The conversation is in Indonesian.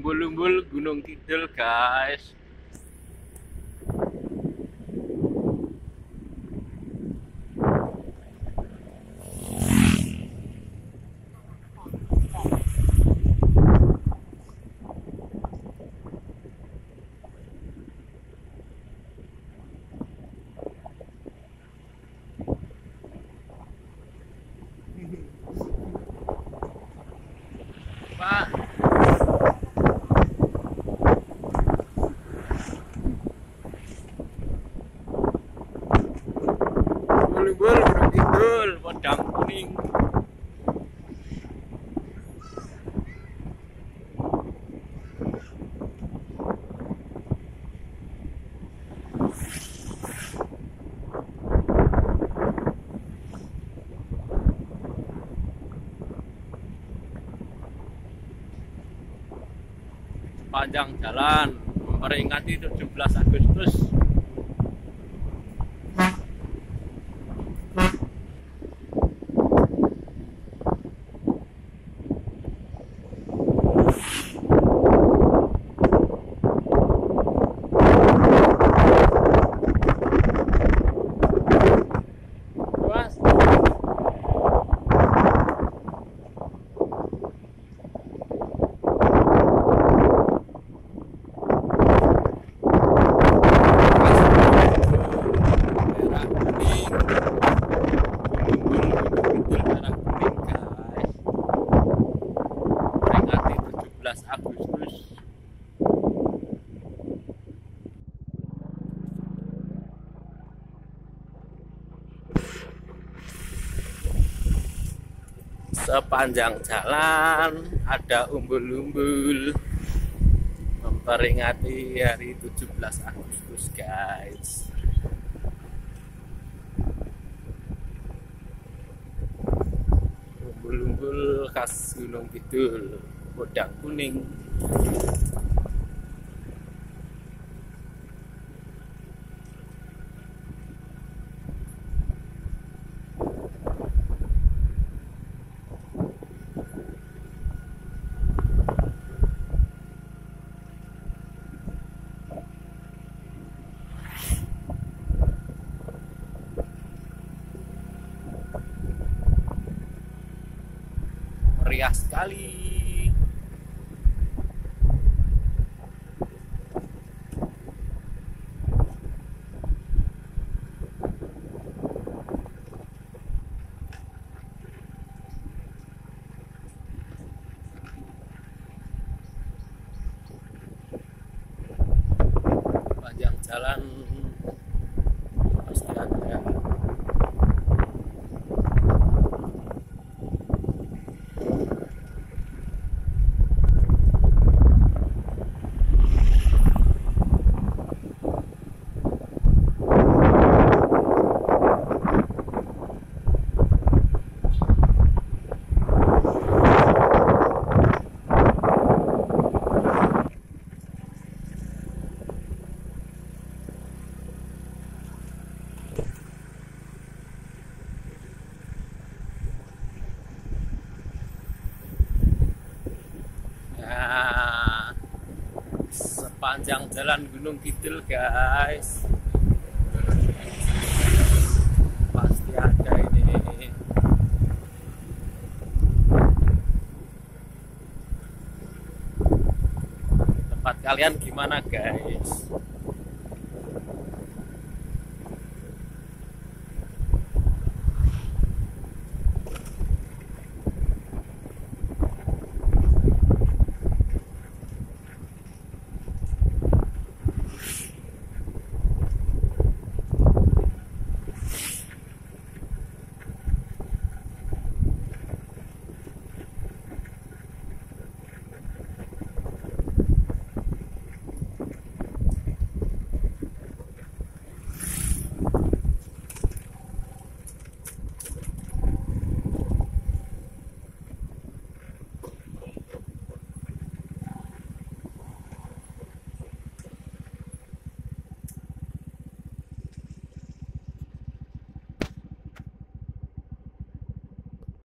Umbul-umbul Gunung Kidul, guys. Pak, umbul-umbul Gunung Kidul, Podang Kuning. Panjang jalan memperingati 17 Agustus. Mas, Agustus. Sepanjang jalan ada umbul-umbul memperingati hari 17 Agustus, guys. Umbul-umbul khas Gunung Kidul, Podang Kuning. Meriah sekali. Panjang jalan pasti ada. Nah, sepanjang jalan Gunung Kidul, guys, pasti ada ini. Tempat kalian gimana, guys?